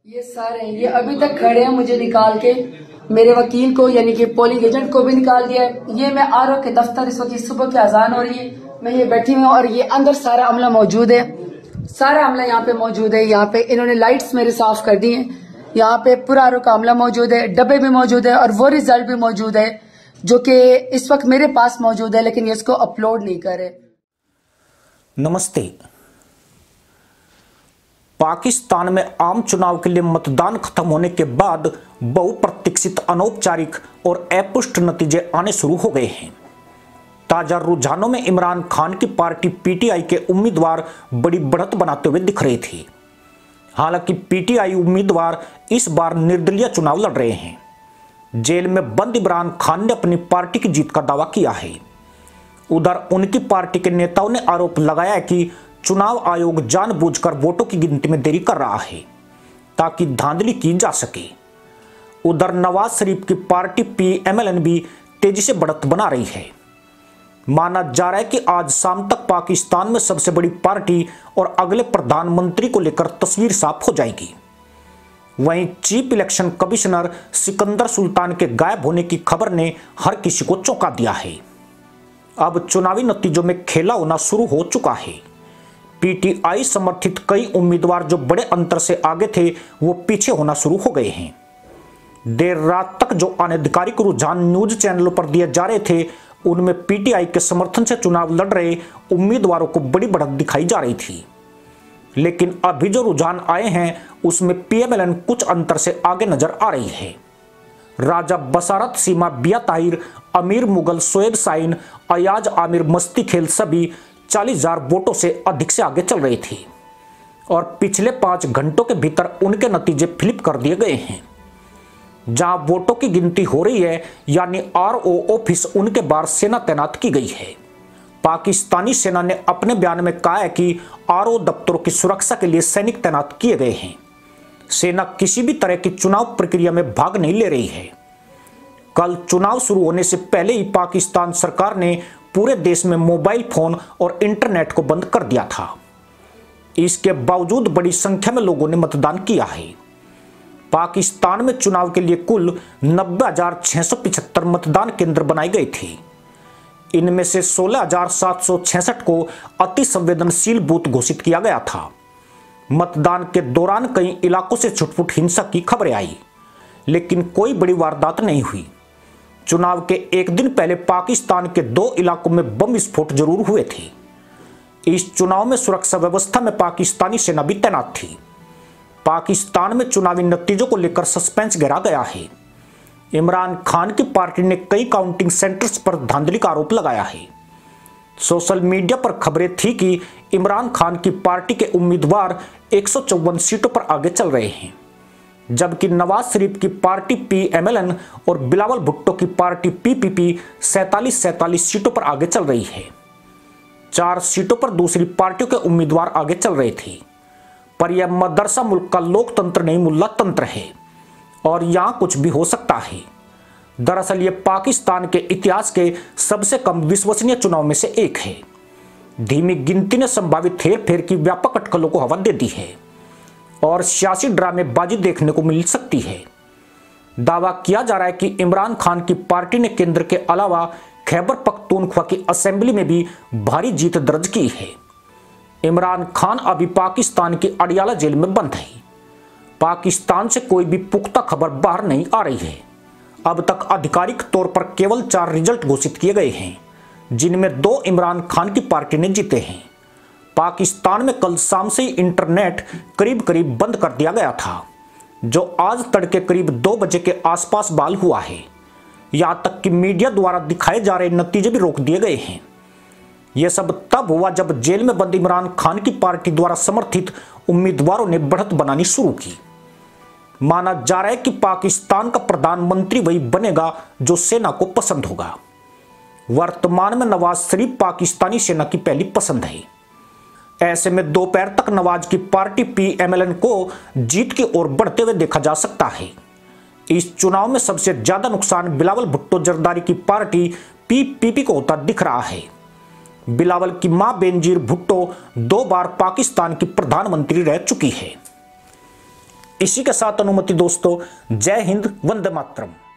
ये सारे ये अभी तक खड़े हैं, मुझे निकाल के मेरे वकील को यानी कि पोलिंग एजेंट को भी निकाल दिया है। ये मैं आरओ के दफ्तर, इस वक्त सुबह की अजान हो रही है, मैं ये बैठी हुई हूँ और ये अंदर सारा अमला मौजूद है, सारा अमला यहाँ पे मौजूद है। यहाँ पे इन्होंने लाइट्स मेरे साफ कर दी हैं, यहाँ पे पूरा आरओ का अमला मौजूद है, डब्बे भी मौजूद है और वो रिजल्ट भी मौजूद है जो कि इस वक्त मेरे पास मौजूद है, लेकिन ये इसको अपलोड नहीं करे। नमस्ते। पाकिस्तान में आम चुनाव के लिए मतदान खत्म होने के बाद बहुप्रतीक्षित अनौपचारिक और अपुष्ट नतीजे आने शुरू हो गए हैं। ताजा रुझानों में इमरान खान की पार्टी पीटीआई के उम्मीदवार बड़ी बढ़त बनाते हुए दिख रहे थे। हालांकि पीटीआई उम्मीदवार इस बार निर्दलीय चुनाव लड़ रहे हैं। जेल में बंद इमरान खान ने अपनी पार्टी की जीत का दावा किया है। उधर उनकी पार्टी के नेताओं ने आरोप लगाया है कि चुनाव आयोग जानबूझकर वोटों की गिनती में देरी कर रहा है ताकि धांधली की जा सके। उधर नवाज शरीफ की पार्टी पीएमएलएन भी तेजी से बढ़त बना रही है। माना जा रहा है कि आज शाम तक पाकिस्तान में सबसे बड़ी पार्टी और अगले प्रधानमंत्री को लेकर तस्वीर साफ हो जाएगी। वहीं chief election commissioner Sikandar Sultan के गायब होने की खबर ने हर किसी को चौंका दिया है। अब चुनावी नतीजों में खेला होना शुरू हो चुका है। पीटीआई समर्थित कई उम्मीदवार जो बड़े अंतर से आगे थे वो पीछे होना शुरू हो गए हैं। देर रात तक जो अनधिकारिक रुझान न्यूज चैनलों पर दिए जा रहे थे उनमें पीटीआई के समर्थन से चुनाव लड़ रहे उम्मीदवारों को बड़ी बढ़त दिखाई जा रही थी, लेकिन अभी जो रुझान आए हैं उसमें पीएमएलएन कुछ अंतर से आगे नजर आ रही है। राजा बसारत, सीमा बिया ताहिर, अमीर मुगल, शोएब शाहीन, अयाज आमिर, मस्ती खेल सभी 40,000 वोटों से अधिक से आगे चल रहे थे और पिछले 5 घंटों के भीतर उनके नतीजे फ्लिप कर दिए गए हैं। जहां वोटों की गिनती हो रही है यानी आरओ ऑफिस उनके बाहर सेना तैनात की गई है। पाकिस्तानी सेना ने अपने बयान में कहा है कि आरओ दफ्तरों की सुरक्षा के लिए सैनिक तैनात किए गए हैं। सेना किसी भी तरह की चुनाव प्रक्रिया में भाग नहीं ले रही है। कल चुनाव शुरू होने से पहले ही पाकिस्तान सरकार ने पूरे देश में मोबाइल फोन और इंटरनेट को बंद कर दिया था। इसके बावजूद बड़ी संख्या में लोगों ने मतदान किया है। पाकिस्तान में चुनाव के लिए कुल 90,675 मतदान केंद्र बनाए गए थे। इनमें से 16,766 को अति संवेदनशील बूथ घोषित किया गया था। मतदान के दौरान कई इलाकों से छुटपुट हिंसा की खबरें आई, लेकिन कोई बड़ी वारदात नहीं हुई। चुनाव के एक दिन पहले पाकिस्तान के 2 इलाकों में बम विस्फोट जरूर हुए थे। इस चुनाव में सुरक्षा व्यवस्था में पाकिस्तानी सेना भी तैनात थी। पाकिस्तान में चुनावी नतीजों को लेकर सस्पेंस गहरा गया है। इमरान खान की पार्टी ने कई काउंटिंग सेंटर्स पर धांधली का आरोप लगाया है। सोशल मीडिया पर खबरें थी कि इमरान खान की पार्टी के उम्मीदवार 154 सीटों पर आगे चल रहे हैं, जबकि नवाज शरीफ की पार्टी पीएमएलएन और बिलावल भुट्टो की पार्टी पीपीपी 47 सीटों पर आगे चल रही है। 4 सीटों पर दूसरी पार्टियों के उम्मीदवार आगे चल रहे थे। पर यह मदरसा मुल्क का लोकतंत्र नहीं मुल्ला तंत्र है और यहां कुछ भी हो सकता है। दरअसल यह पाकिस्तान के इतिहास के सबसे कम विश्वसनीय चुनाव में से एक है। धीमी गिनती ने संभावित हेरफेर की व्यापक अटकलों को हवा दे दी है और सियासी ड्रामेबाजी देखने को मिल सकती है। दावा किया जा रहा है कि इमरान खान की पार्टी ने केंद्र के अलावा खैबर पख्तूनख्वा की असेंबली में भी भारी जीत दर्ज की है। इमरान खान अभी पाकिस्तान की अडियाला जेल में बंद है। पाकिस्तान से कोई भी पुख्ता खबर बाहर नहीं आ रही है। अब तक आधिकारिक तौर पर केवल 4 रिजल्ट घोषित किए गए हैं, जिनमें 2 इमरान खान की पार्टी ने जीते हैं। पाकिस्तान में कल शाम से ही इंटरनेट करीब करीब बंद कर दिया गया था, जो आज तड़के करीब 2 बजे के आसपास बहाल हुआ है। यहां तक कि मीडिया द्वारा दिखाए जा रहे नतीजे भी रोक दिए गए हैं। यह सब तब हुआ जब जेल में बंद इमरान खान की पार्टी द्वारा समर्थित उम्मीदवारों ने बढ़त बनानी शुरू की। माना जा रहा है कि पाकिस्तान का प्रधानमंत्री वही बनेगा जो सेना को पसंद होगा। वर्तमान में नवाज शरीफ पाकिस्तानी सेना की पहली पसंद है। ऐसे में दोपहर तक नवाज की पार्टी पीएमएलएन को जीत की ओर बढ़ते हुए देखा जा सकता है। इस चुनाव में सबसे ज्यादा नुकसान बिलावल भुट्टो जरदारी की पार्टी पीपीपी को होता दिख रहा है। बिलावल की मां बेनजीर भुट्टो 2 बार पाकिस्तान की प्रधानमंत्री रह चुकी है। इसी के साथ अनुमति दोस्तों, जय हिंद, वंदे मातरम।